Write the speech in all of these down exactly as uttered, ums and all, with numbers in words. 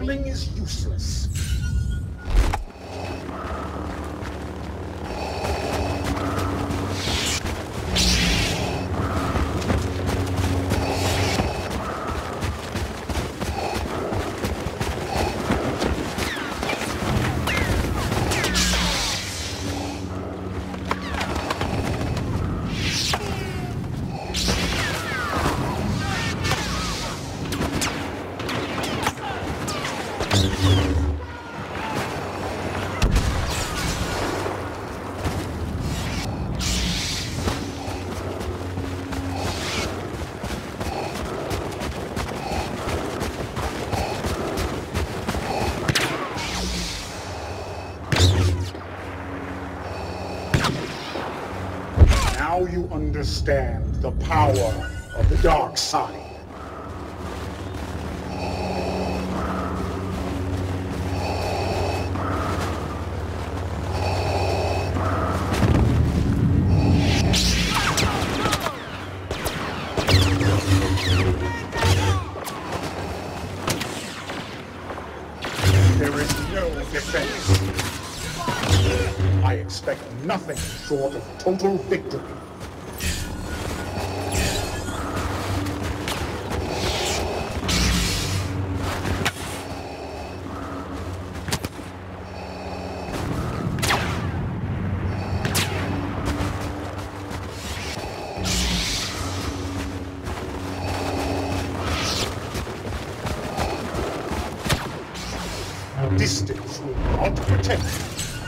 Struggling is useless. Now you understand the power of the dark side. There is no defense. I expect nothing short of total victory. Distance will not protect you.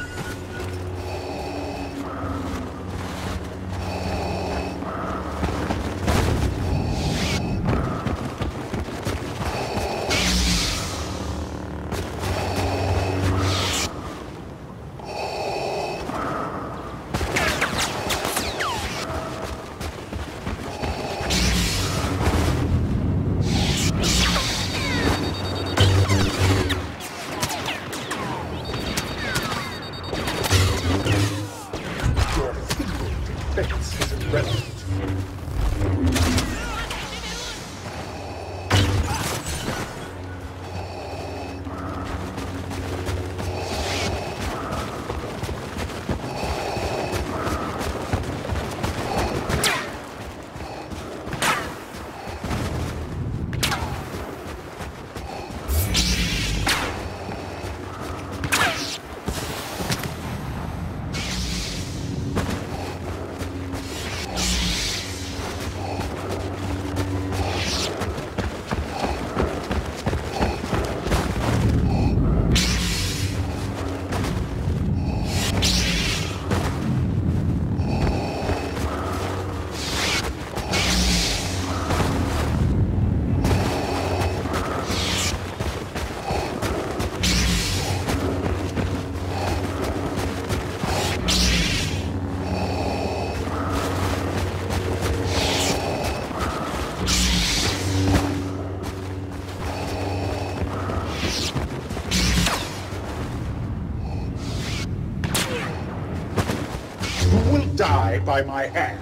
Die by my hand.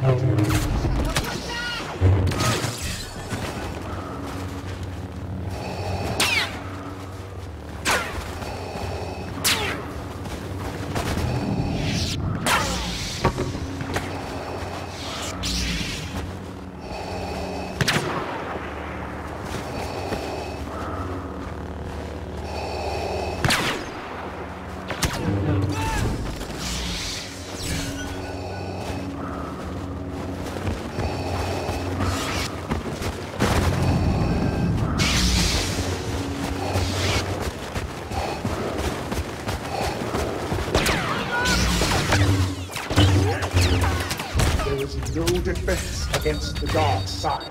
No defense against the dark side.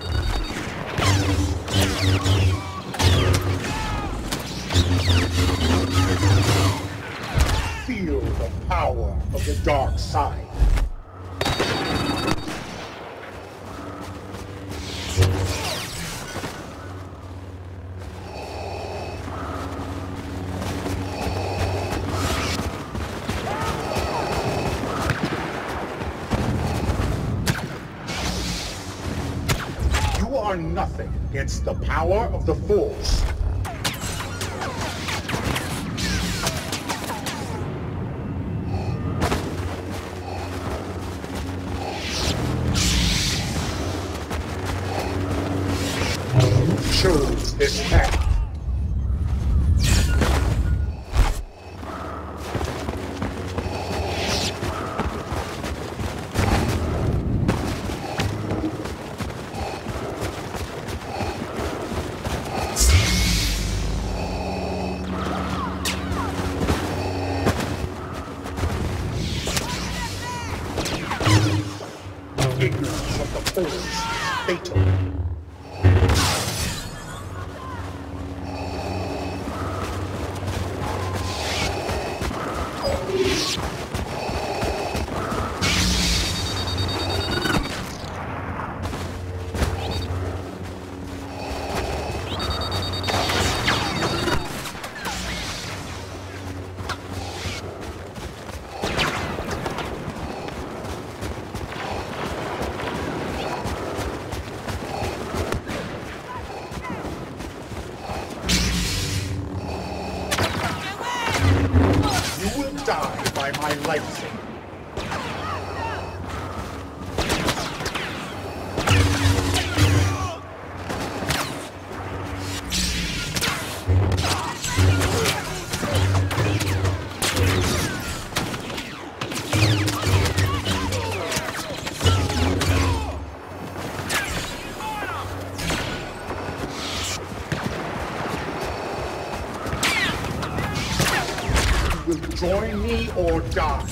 Feel the power of the dark side. You are nothing against the power of the Force. chose this path. Ignorance of the force, fatal. You will die by my lightsaber. Will join me or die.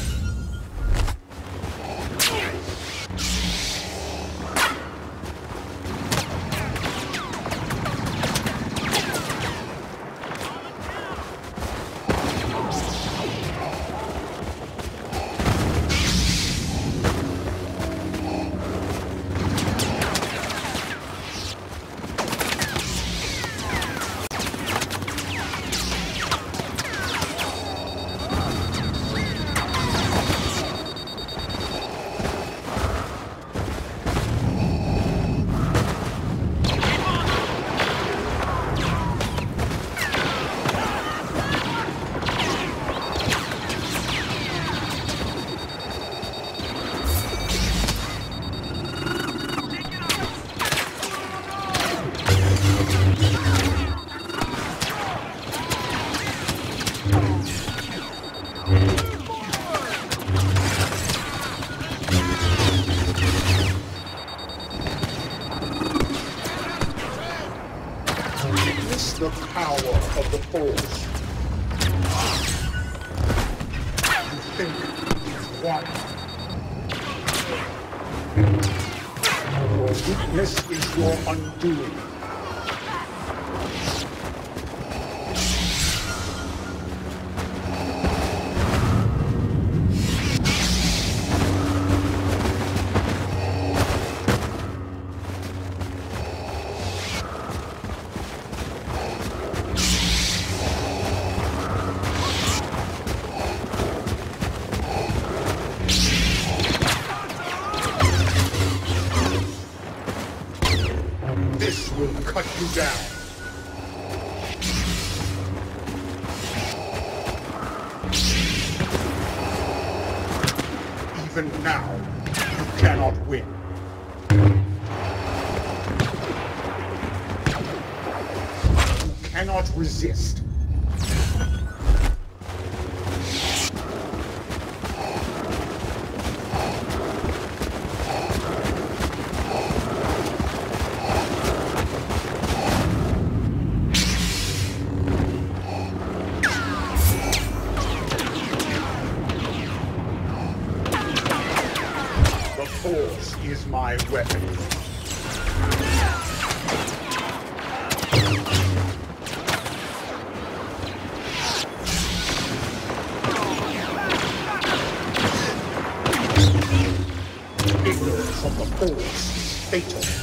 Witness the power of the force. You think you want. Your weakness is your undoing. This will cut you down. Even now, you cannot win. You cannot resist. The force is my weapon. Ignorance of the force is fatal.